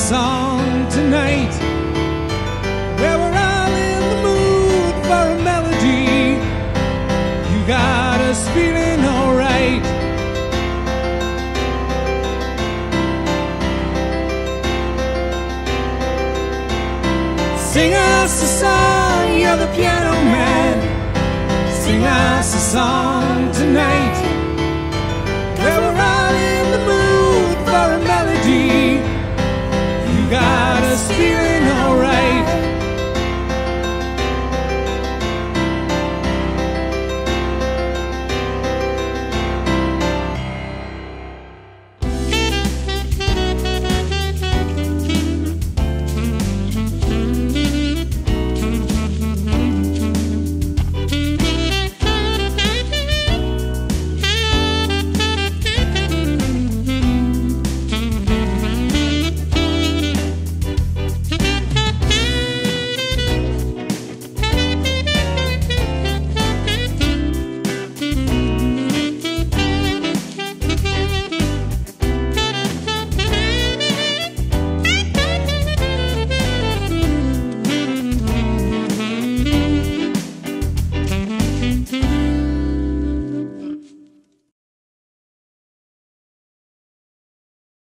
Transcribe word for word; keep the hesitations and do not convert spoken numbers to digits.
song tonight where we're all in the mood for a melody. You got us feeling alright. Sing us a song, you're the piano man. Sing us a song tonight.